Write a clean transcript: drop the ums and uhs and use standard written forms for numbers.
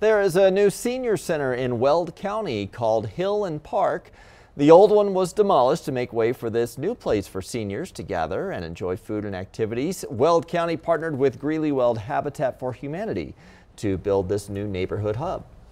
There is a new senior center in Weld County called Hill and Park. The old one was demolished to make way for this new place for seniors to gather and enjoy food and activities. Weld County partnered with Greeley Weld Habitat for Humanity to build this new neighborhood hub.